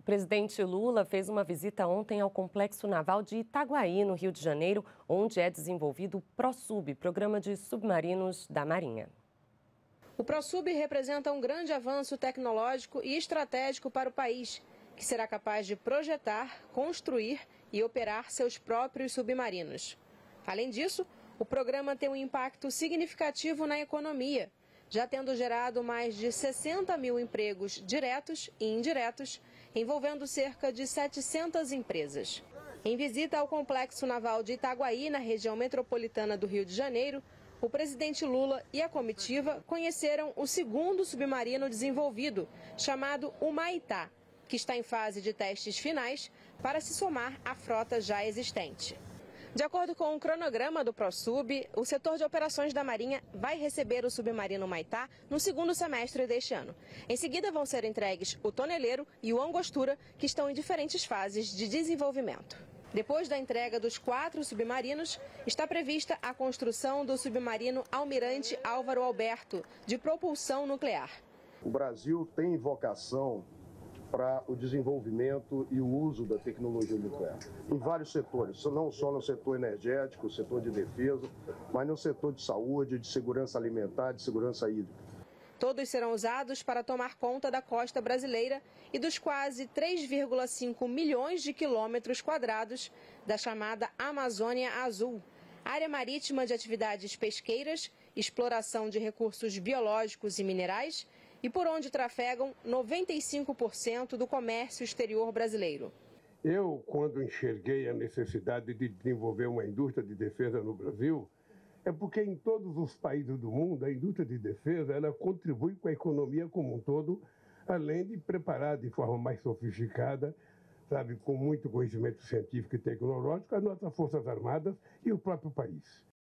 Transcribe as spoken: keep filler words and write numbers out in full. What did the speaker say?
O presidente Lula fez uma visita ontem ao Complexo Naval de Itaguaí, no Rio de Janeiro, onde é desenvolvido o ProSub, Programa de Submarinos da Marinha. O ProSub representa um grande avanço tecnológico e estratégico para o país, que será capaz de projetar, construir e operar seus próprios submarinos. Além disso, o programa tem um impacto significativo na economia, já tendo gerado mais de sessenta mil empregos diretos e indiretos, envolvendo cerca de setecentas empresas. Em visita ao Complexo Naval de Itaguaí, na região metropolitana do Rio de Janeiro, o presidente Lula e a comitiva conheceram o segundo submarino desenvolvido, chamado Humaitá, que está em fase de testes finais para se somar à frota já existente. De acordo com o cronograma do ProSub, o setor de operações da Marinha vai receber o submarino Humaitá no segundo semestre deste ano. Em seguida vão ser entregues o toneleiro e o Angostura, que estão em diferentes fases de desenvolvimento. Depois da entrega dos quatro submarinos, está prevista a construção do submarino Almirante Álvaro Alberto, de propulsão nuclear. O Brasil tem vocação para o desenvolvimento e o uso da tecnologia nuclear em vários setores, não só no setor energético, setor de defesa, mas no setor de saúde, de segurança alimentar, de segurança hídrica. Todos serão usados para tomar conta da costa brasileira e dos quase três vírgula cinco milhões de quilômetros quadrados da chamada Amazônia Azul, área marítima de atividades pesqueiras, exploração de recursos biológicos e minerais, e por onde trafegam noventa e cinco por cento do comércio exterior brasileiro. Eu, quando enxerguei a necessidade de desenvolver uma indústria de defesa no Brasil, é porque em todos os países do mundo a indústria de defesa ela contribui com a economia como um todo, além de preparar de forma mais sofisticada, sabe, com muito conhecimento científico e tecnológico, as nossas Forças Armadas e o próprio país.